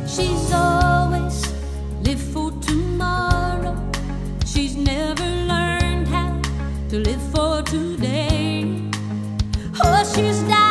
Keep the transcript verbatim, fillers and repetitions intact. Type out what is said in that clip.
She's always lived for tomorrow. She's never learned how to live for today. Oh, she's died